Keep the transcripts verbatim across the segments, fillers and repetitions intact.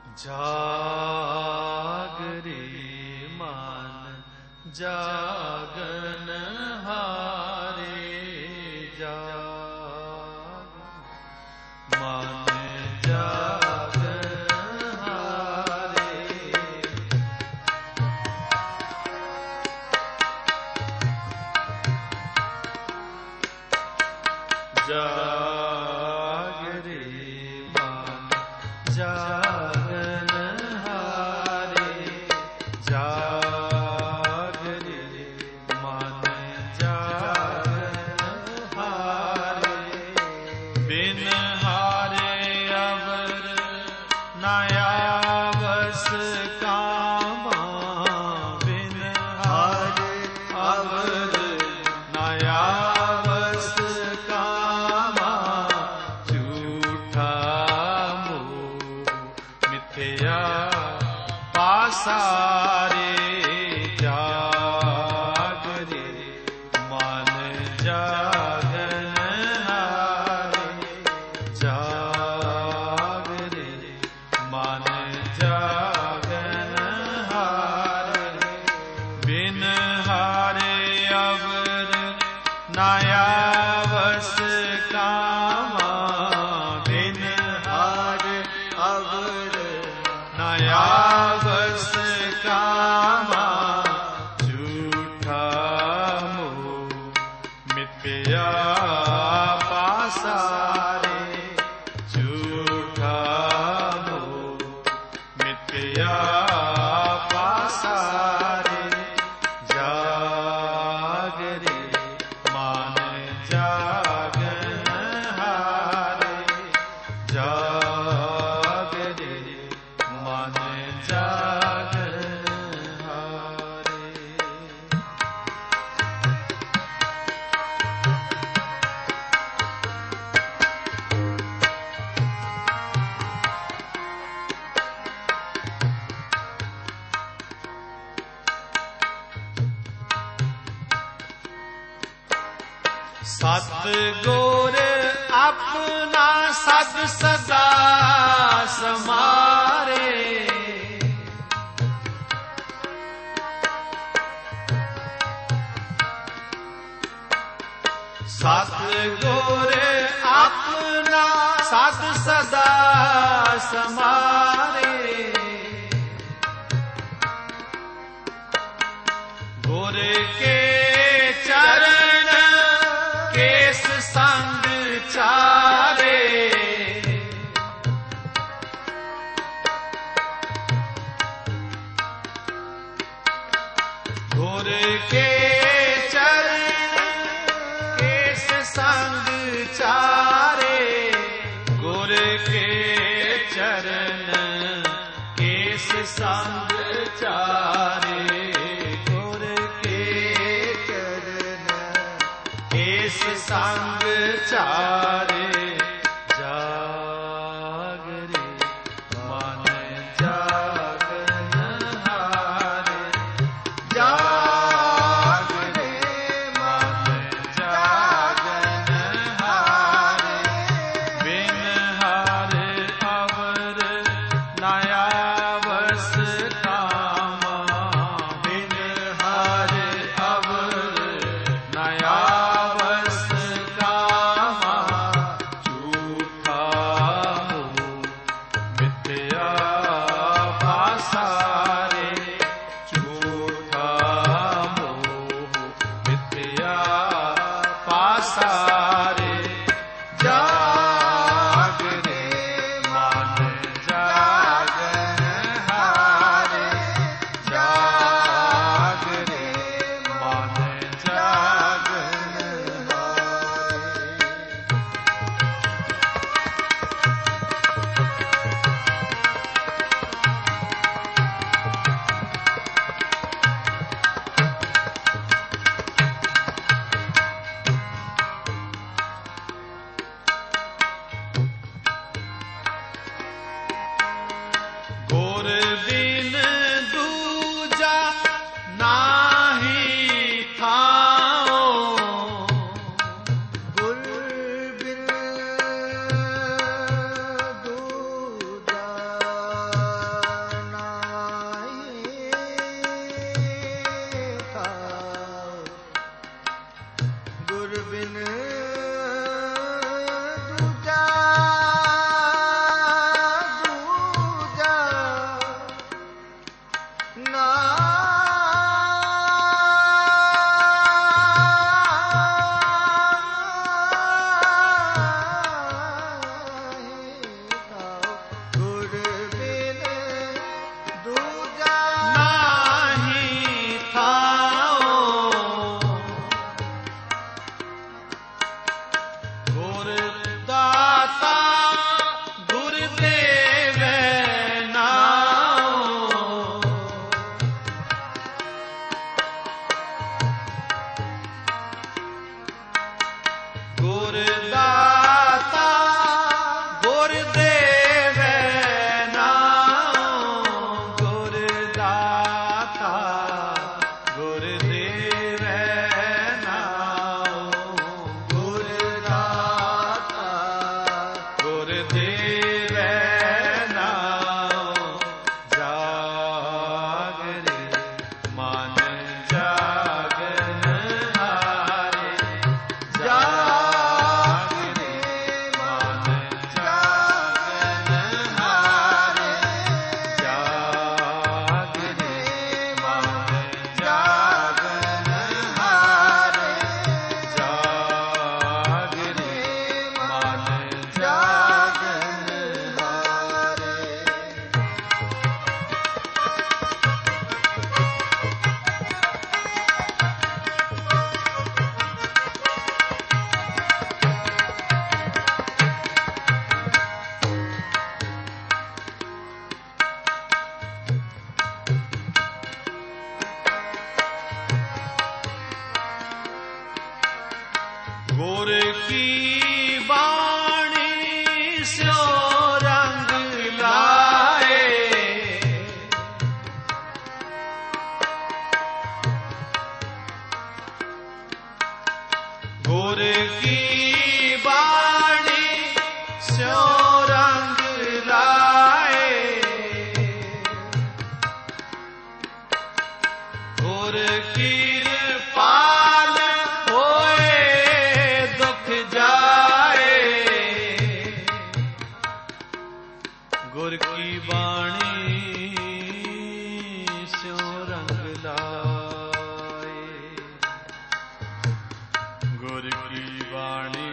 जागरे मान जागन हारे जाग मान जागन हारे जागरे मान जागन हारे जागरे मन जागन हारे बिन हारे अवर नयावस कामा बिन हारे अवर नयावस कामा झूठा मोह मिथ्या पासारे जागरे मन जागन हारे जागरे मन जागन हारे बिन हारे अवर नयावस कामा बिन हारे अवर नयावस कामा झूठा मोह मिथ्या पासारे झूठा मोह मिथ्या पासारे जागरे मान जागन हारे जागरे मन जागन हारे सतगुर अपना सद सदा समारे सतगुर अपना सद सदा समारे गुर के चरण केस संग चारे गुर के चरण केस संग चारे गुर के चरण केस संग चारे गुर के चरण केस संग चारे जागरे मन जागन हारे जागरे मन जागन हारे बिन हारे अवर नयावस कामा बिन हारे अवर नयावस कामा झूठा मोह मिथ्या पासारे झूठा मोह मिथ्या पासारे जागरे मन जागन हारे जागरे मन जागन हारे गुर बिन दूजा नाही थाओ गुर बिन दूजा ਬਾਣੀ ਸਿਉ ਰੰਗ ਲਾਏ, ਗੁਰ ਕੀ ਬਾਣੀ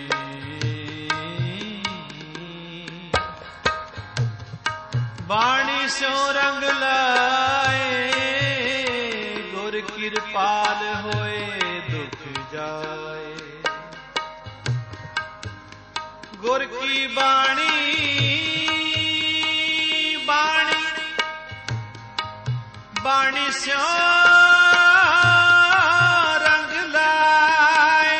ਬਾਣੀ ਸਿਉ ਰੰਗ ਲਾਏ, ਗੁਰ ਕਿਰਪਾਲ ਹੋਏ ਦੁਖ ਜਾਏ। ਗੁਰ ਕੀ ਬਾਣੀ ਬਾਣੀ ਬਾਣੀ ਸਿਉ ਰੰਗ ਲਾਏ,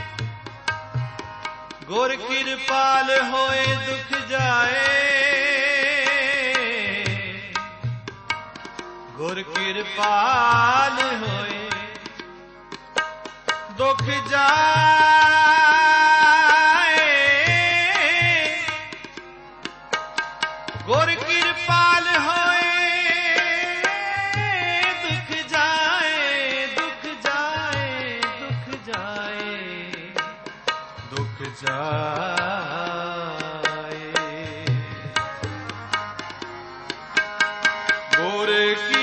ਗੁਰ ਕਿਰਪਾਲ ਹੋਏ ਦੁਖ ਜਾਏ। ਗੁਰ ਕਿਰਪਾਲ ਹੋਏ ਦੁਖ ਜਾਏ। ਗੁਰ ਕਿਰਪਾਲ ਹੋਏ ਦੁਖ ਜਾਏ, ਦੁਖ ਜਾਏ, ਦੁਖ ਜਾਏ, ਦੁਖ ਜਾਏ। ਗੁਰ ਕੀ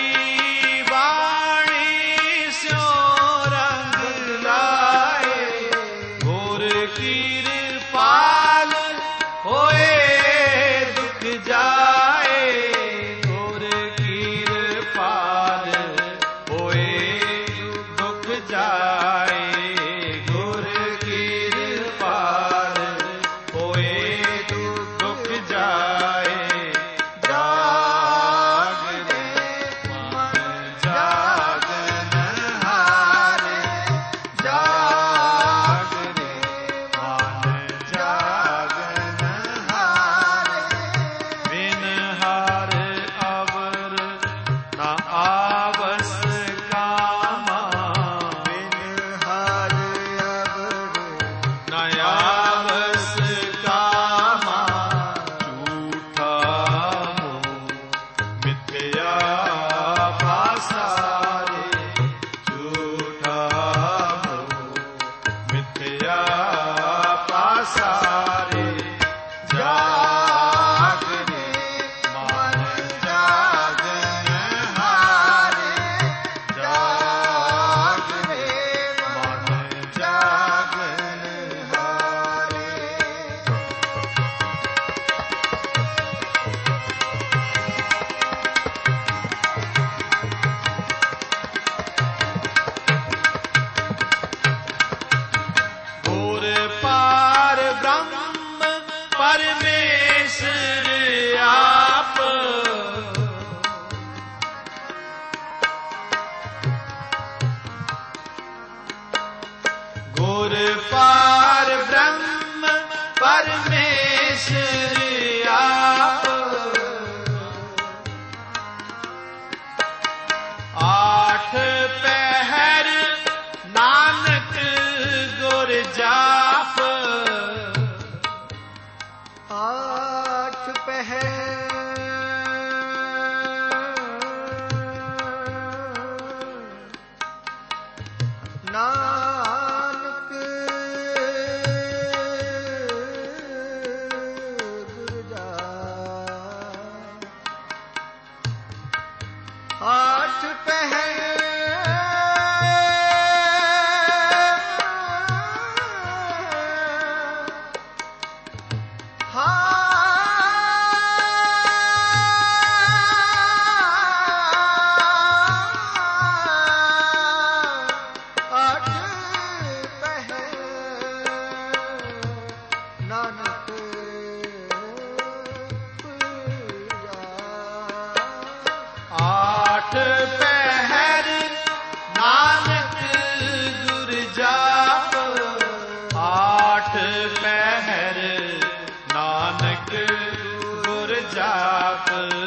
ਨਾਨਕ ਗੁਰ ਜਾਪ